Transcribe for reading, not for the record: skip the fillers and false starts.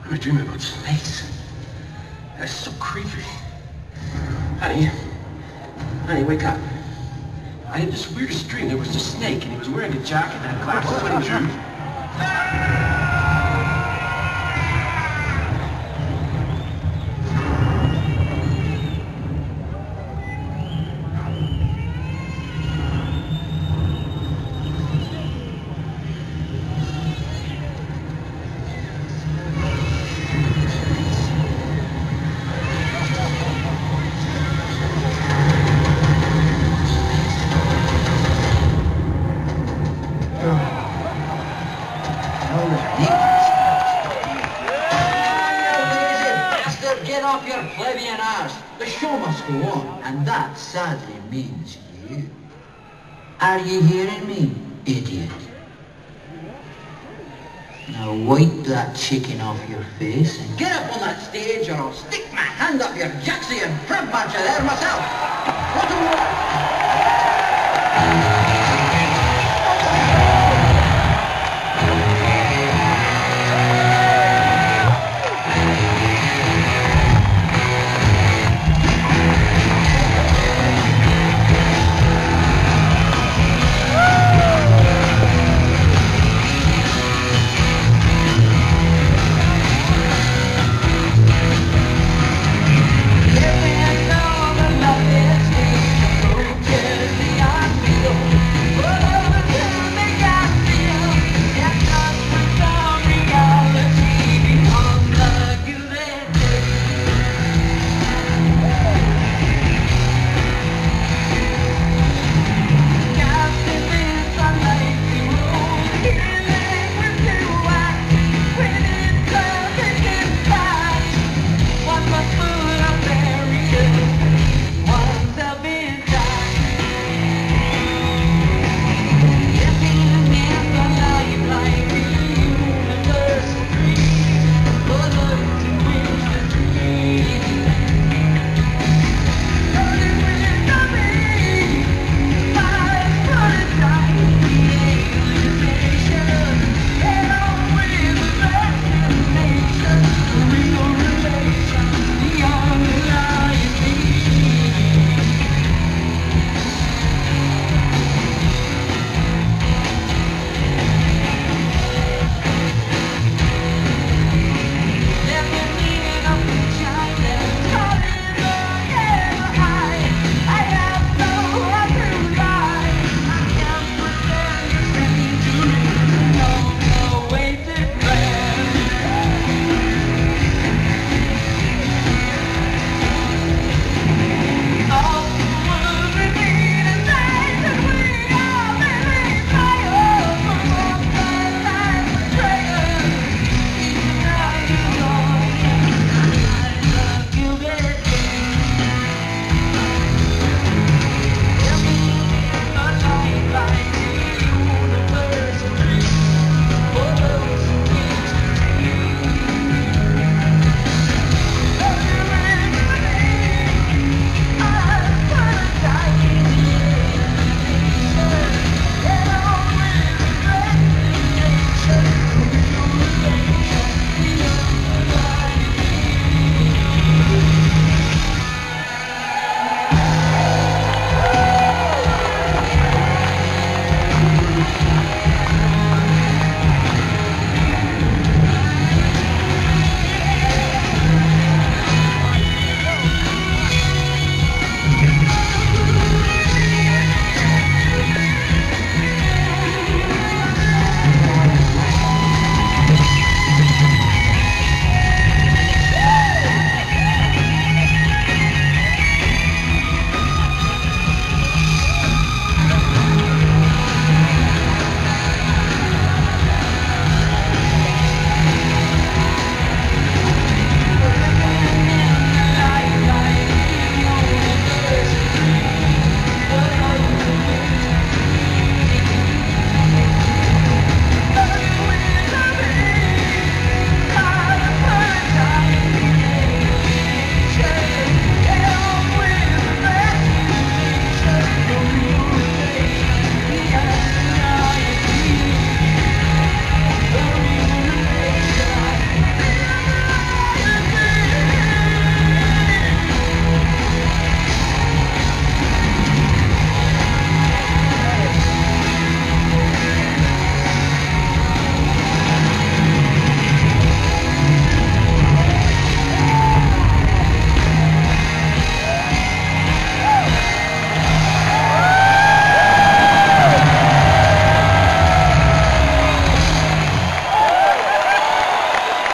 What am I dreaming about snakes? That's so creepy. Honey, wake up. I had this weirdest dream. There was a snake, and he was wearing a jacket and glasses when he was dreaming. Get off your plebeian arse. The show must go on, and that sadly means you. Are you hearing me, idiot? Now wipe that chicken off your face and get up on that stage, or I'll stick my hand up your jacksie and front march you there myself. What a word!